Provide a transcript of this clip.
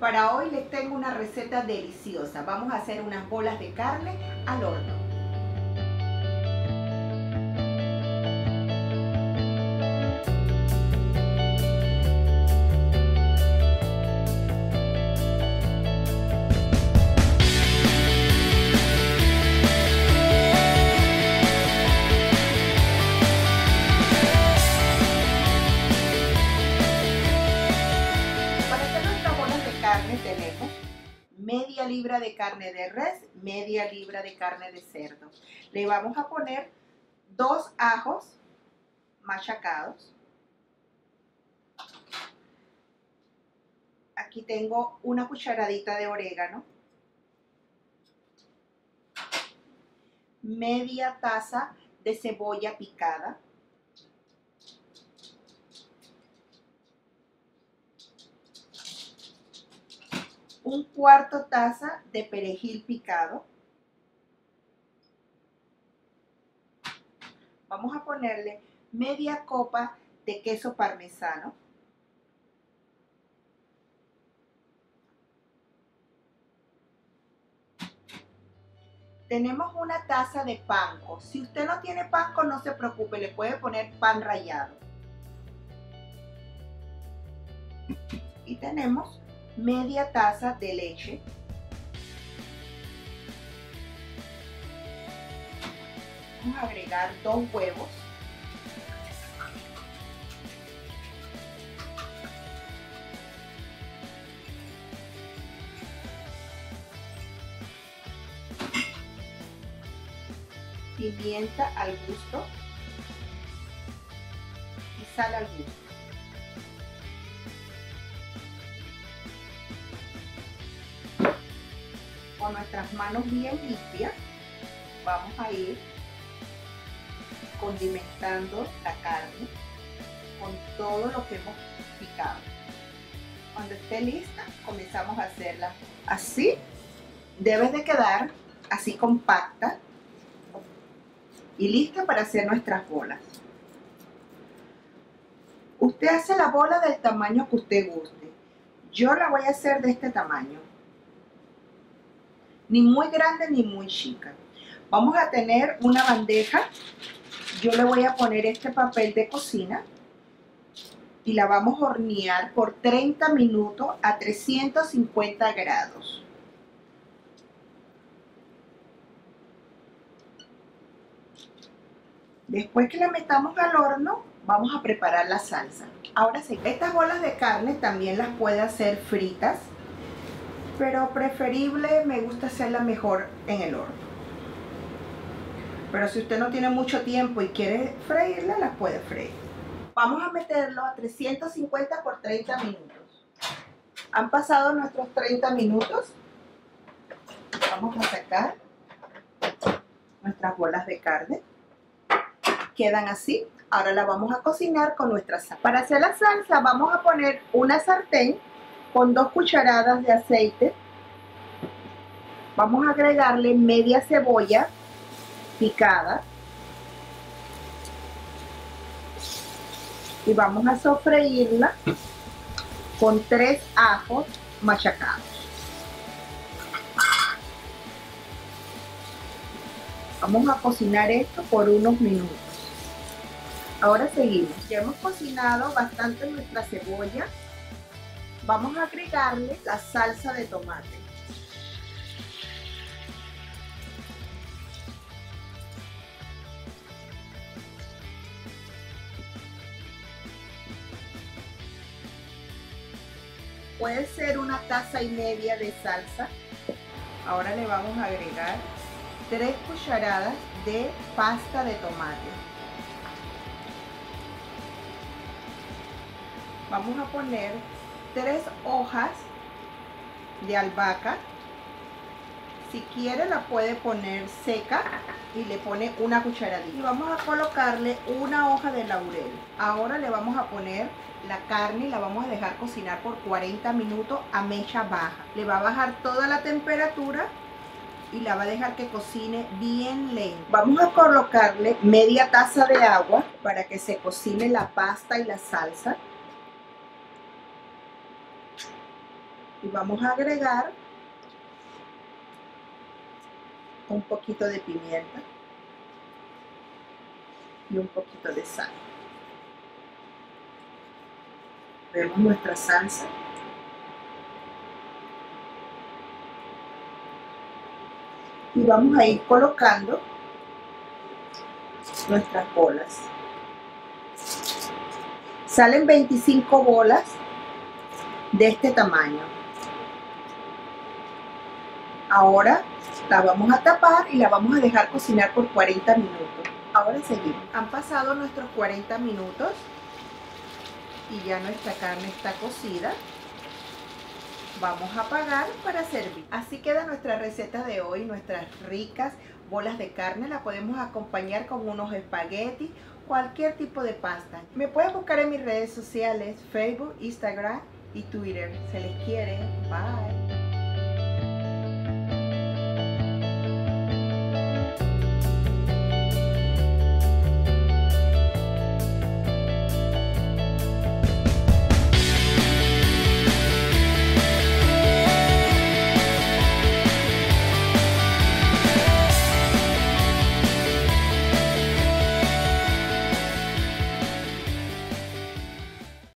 Para hoy les tengo una receta deliciosa. Vamos a hacer unas bolas de carne al horno. Tenemos media libra de carne de res, media libra de carne de cerdo. Le vamos a poner 2 ajos machacados. Aquí tengo una cucharadita de orégano, media taza de cebolla picada, un cuarto taza de perejil picado. Vamos a ponerle media copa de queso parmesano. Tenemos una taza de panko. Si usted no tiene panko, no se preocupe, le puede poner pan rallado. Y tenemos media taza de leche, vamos a agregar 2 huevos, pimienta al gusto y sal al gusto. Con nuestras manos bien limpias vamos a ir condimentando la carne con todo lo que hemos picado. Cuando esté lista comenzamos a hacerla así. Debe de quedar así compacta y lista para hacer nuestras bolas. Usted hace la bola del tamaño que usted guste. Yo la voy a hacer de este tamaño, ni muy grande ni muy chica. Vamos a tener una bandeja. Yo le voy a poner este papel de cocina y la vamos a hornear por 30 minutos a 350 grados. Después que la metamos al horno, vamos a preparar la salsa. Ahora sí, estas bolas de carne también las puede hacer fritas, pero preferible me gusta hacerla mejor en el horno. Pero si usted no tiene mucho tiempo y quiere freírla, las puede freír. Vamos a meterlo a 350 por 30 minutos. Han pasado nuestros 30 minutos. Vamos a sacar nuestras bolas de carne. Quedan así. Ahora la vamos a cocinar con nuestra salsa. Para hacer la salsa vamos a poner una sartén con 2 cucharadas de aceite. Vamos a agregarle media cebolla picada y vamos a sofreírla con 3 ajos machacados. Vamos a cocinar esto por unos minutos. Ahora seguimos. Ya hemos cocinado bastante nuestra cebolla. Vamos a agregarle la salsa de tomate. Puede ser 1,5 tazas de salsa. Ahora le vamos a agregar 3 cucharadas de pasta de tomate. Vamos a poner 3 hojas de albahaca. Si quiere la puede poner seca y le pone una cucharadita. Y vamos a colocarle 1 hoja de laurel. Ahora le vamos a poner la carne y la vamos a dejar cocinar por 40 minutos a mecha baja. Le va a bajar toda la temperatura y la va a dejar que cocine bien lento. Vamos a colocarle media taza de agua para que se cocine la pasta y la salsa. Y vamos a agregar un poquito de pimienta y un poquito de sal. Vemos nuestra salsa. Y vamos a ir colocando nuestras bolas. Salen 25 bolas de este tamaño. Ahora la vamos a tapar y la vamos a dejar cocinar por 40 minutos. Ahora seguimos. Han pasado nuestros 40 minutos y ya nuestra carne está cocida. Vamos a apagar para servir. Así queda nuestra receta de hoy, nuestras ricas bolas de carne. La podemos acompañar con unos espaguetis, cualquier tipo de pasta. Me pueden buscar en mis redes sociales, Facebook, Instagram y Twitter. Se les quiere. Bye.